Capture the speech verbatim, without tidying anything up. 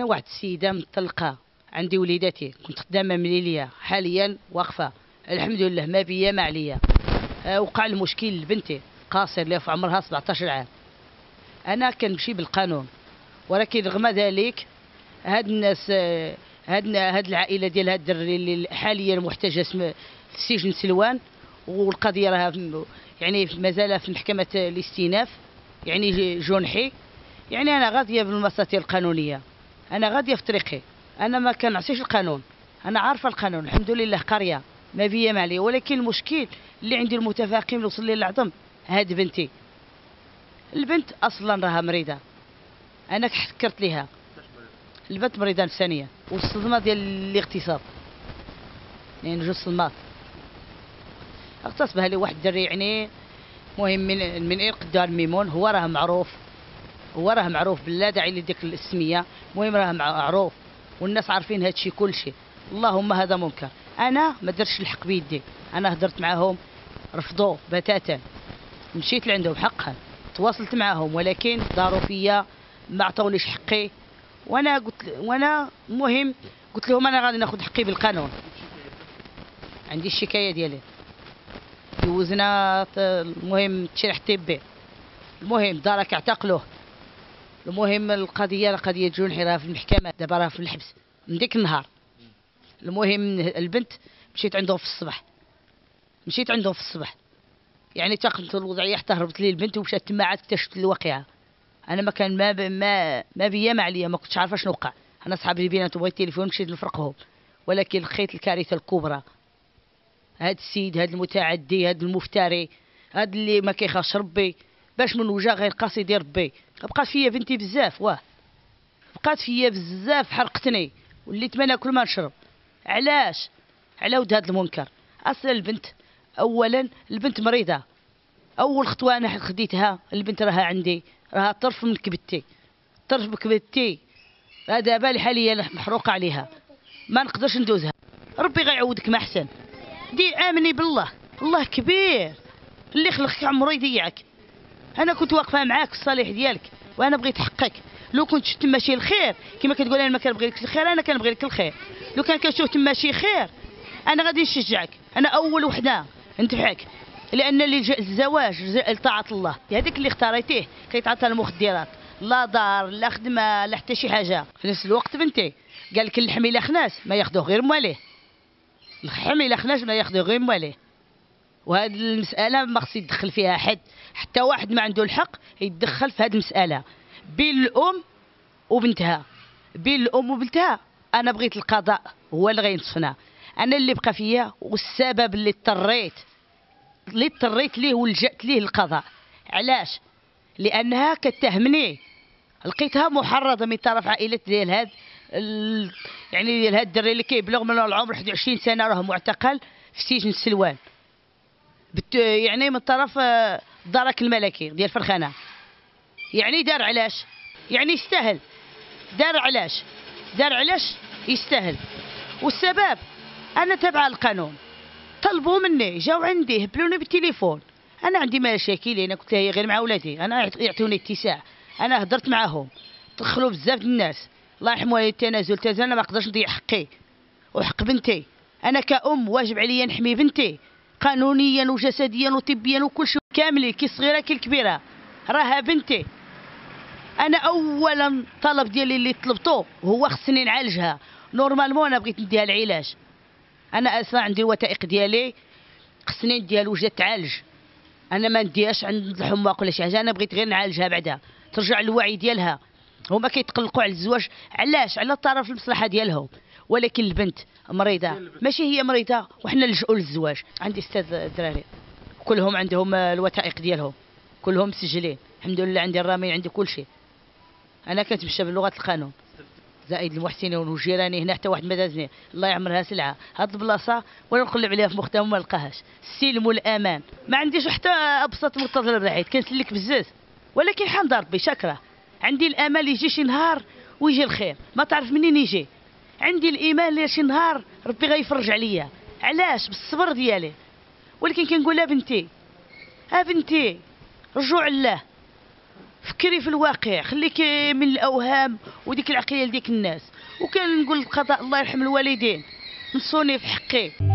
انا واحد السيده مطلقه، عندي وليداتي، كنت خدامه من ليليا، حاليا واقفه الحمد لله، ما بيا ما عليا. أه وقع المشكل لبنتي قاصر اللي في عمرها سبعطاش عام. انا كنمشي بالقانون، ولكن رغم ذلك هاد الناس، هاد هاد العائله ديال هاد الدري اللي حاليا محتجز في سجن سلوان، والقضيه راها يعني مازال في محكمه الاستئناف، يعني جنحي. يعني انا غاديه بالمساطير القانونيه، انا غاديه في طريقي، انا ما كنعصيش القانون، انا عارفه القانون الحمد لله، قريه ما بيا ما عليا. ولكن المشكل اللي عندي المتفاقم اللي وصل لي العظم، هاد بنتي، البنت اصلا راها مريضه، انا حكرت ليها، البنت مريضه نفسانيه والصدمه ديال الاغتصاب، يعني جوج صدمات اغتصبها لي واحد الدري. يعني مهم من من ايه قدار الميمون، هو راه معروف، هو راه معروف بلا داعي لديك السميه، المهم راه معروف والناس عارفين هادشي كلشي. اللهم هذا منكر، انا ما درتش الحق بيدي، انا هدرت معاهم رفضوا بتاتا، مشيت لعندهم حقا، تواصلت معاهم، ولكن داروا فيا ما عطونيش حقي. وانا قلت وانا المهم قلت لهم انا غادي ناخذ حقي بالقانون، عندي الشكايه ديالي، دوزنا المهم تشريح طبي، المهم دارك اعتقلوه، المهم القضيه قضيه جنحي راها في المحكمه، دابا راها في الحبس من ديك النهار. المهم البنت مشيت عندهم في الصباح، مشيت عندهم في الصباح، يعني تاخذت الوضعيه حتى هربت لي البنت ومشات تما، عاد اكتشفت الواقعه. انا ما كان ما ب... ما ما بيا ما عليا، ما كنتش عارفه شنو وقع. انا صحابي بيناتهم بغيت التليفون مشيت نفرقهم، ولكن لقيت الكارثه الكبرى. هاد السيد، هاد المتعدي، هاد المفتري، هاد اللي ما كيخافش ربي، باش من وجه غير قصيد ربي. بقات فيا بنتي بزاف، واه بقات فيا بزاف، حرقتني، وليت ما ناكل ما نشرب. علاش؟ على ود هاد المنكر. اصلا البنت، اولا البنت مريضه، اول خطوه انا خديتها، البنت راها عندي، راها طرف من كبتي، طرف بكبتي، هذا بالي حاليا محروقه عليها، ما نقدرش ندوزها. ربي غيعودك ما احسن، دي امني بالله، الله كبير اللي خلقك عمرو يضيعك. انا كنت واقفه معاك في الصالح ديالك، وانا بغيت حقك. لو كنت شفت ماشي الخير كما كتقول انا ما كنبغي لك الخير، انا كنبغي لك الخير. لو كان كنشوف تما شي خير انا غادي نشجعك، انا اول وحده ندفعك، لان اللي الزواج لطاعه الله، هذاك اللي اختاريتيه كيتعطى المخدرات، لا دار لا خدمه لا حتى شي حاجه. في نفس الوقت بنتي قال لك اللحم الا خناس ما ياخذوه غير مواليه، اللحم الا خناس ما ياخذوه غير مواليه. وهذه المساله ما خص يدخل فيها حد، حتى واحد ما عنده الحق يتدخل في هذه المساله بين الام وبنتها، بين الام وبنتها. انا بغيت القضاء هو اللي غينصفنا، انا اللي بقى فيا والسبب اللي اضطريت اللي اضطريت ليه ولجأت ليه القضاء. علاش؟ لانها كتهمني، لقيتها محرضه من طرف عائله ديال هاد ال... يعني ديال هاد الدري اللي كيبلغ من العمر واحد وعشرين سنه، راه معتقل في سجن سلوان، بت... يعني من طرف الدرك الملكي ديال فرخانه. يعني دار علاش؟ يعني يستاهل، دار علاش؟ دار علاش يستاهل. والسبب انا تابعه القانون، طلبوا مني، جاو عندي هبلوني بالتليفون، انا عندي مشاكل، انا كنت هي غير مع ولادي، انا يعطوني اتساع، انا هضرت معاهم، دخلوا بزاف د الناس، الله يرحم والدي، التنازل تازال، انا ما نقدرش نضيع حقي وحق بنتي. انا كأم واجب عليا نحمي بنتي قانونيا وجسديا وطبيا وكل شيء كامل، كي صغيره كي الكبيره، راها بنتي. انا اولا طلب ديالي اللي طلبته هو خصني نعالجها نورمالمون، انا بغيت نديها العلاج، انا اصلا عندي الوثائق ديالي خصني نديها لوجه تعالج، انا ما نديهاش عند الحماق ولا شي حاجه، انا بغيت غير نعالجها بعدا ترجع للوعي ديالها. هما كيتقلقوا على الزواج علاش؟ على طرف المصلحه ديالهم، ولكن البنت مريضه، ماشي هي مريضه وحنا نلجؤوا للزواج. عندي ستة الدراري كلهم عندهم الوثائق ديالهم، كلهم مسجلين الحمد لله، عندي الرامين، عندي كل شيء، انا كنتمشى بلغه القانون. زائد المحسنين وجيراني هنا، حتى واحد ما دازني، الله يعمرها سلعه هاد البلاصه ولا نقلب عليها في مختها وما نلقاهاش. السلم والامان، ما عنديش حتى ابسط مرتضى بعيد، كنسلك بزاف، ولكن حمد ربي شكرا، عندي الامل يجي شي نهار ويجي الخير، ما تعرف منين يجي، عندي الايمان اللي شي نهار ربي غيفرج عليا. علاش؟ بالصبر ديالي. ولكن كنقول لها بنتي، ها بنتي رجوع الله، فكري في الواقع، خليك من الاوهام وديك العقليه لديك الناس. وكان نقول القضاء الله يرحم الوالدين، نصوني في حقي.